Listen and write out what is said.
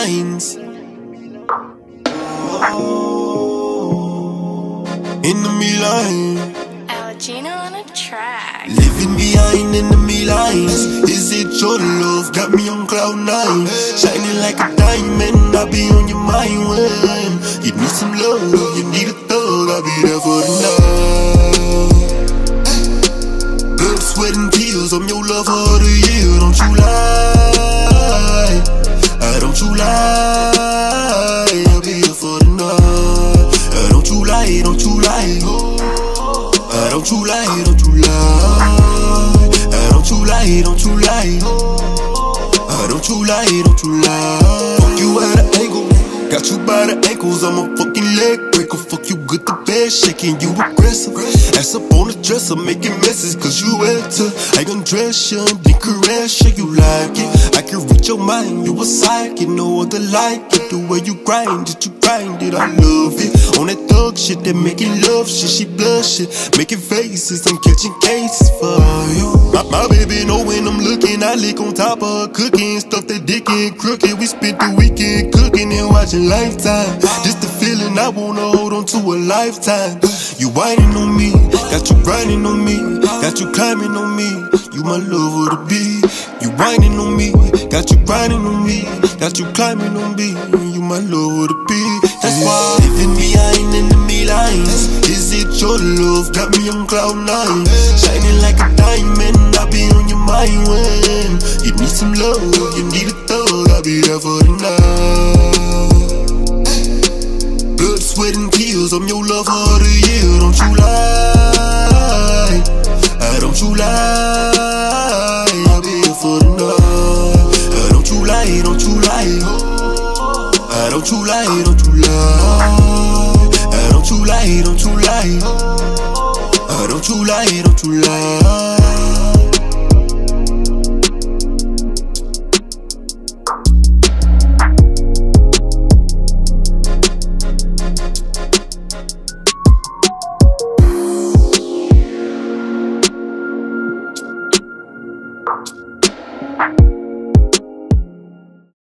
lines. Enemy line. Algina on a track. Living behind enemy lines. Is it your love? Got me on cloud 9. Shining like a diamond. I'll be on your mind when you need some love. You need a thug. I'll be there for the night. Blood, sweat and tears. I'm your lover of the year. Don't you lie. Don't you lie. I'll be here for the night. Don't you lie. Don't you lie. Don't you lie, don't you lie. Don't you lie, don't you lie. Don't you lie, don't you lie. Fuck you at an angle, got you by the ankles. I'm a fucking leg breaker. Fuck you good to bed, shaking you aggressive. Ass up on the dresser, making messes cause you enter. I undress you, then caress you, you like it. I can read your mind, you a psychic, no other like it. The way you grind it, I love it. On that thug shit, that making love shit, she blushing, making faces, I'm catching cases for you. My baby know when I'm looking, I lick on top of her cooking, stuff that dick and crooked. We spent the weekend cooking and watching Lifetime. Just the feeling I wanna hold on to a lifetime. You whining on me, got you grinding on me, got you climbing on me. You my love of the beat. You whining on me, got you grinding on me, got you climbing on me. You my love of the beat. That's why living behind enemy lines. Is it your love? Got me on cloud 9, shining like a diamond. I'll be on your mind when you need some love. You need a thug. I'll be there for the night. Blood, sweat and tears. I'm your lover of the year. Don't you lie. Don't you lie. I'll be here for the night. Don't you lie. Don't you lie. Don't you lie. Don't you lie. Don't you lie. Don't you lie. Don't you lie. Don't you lie.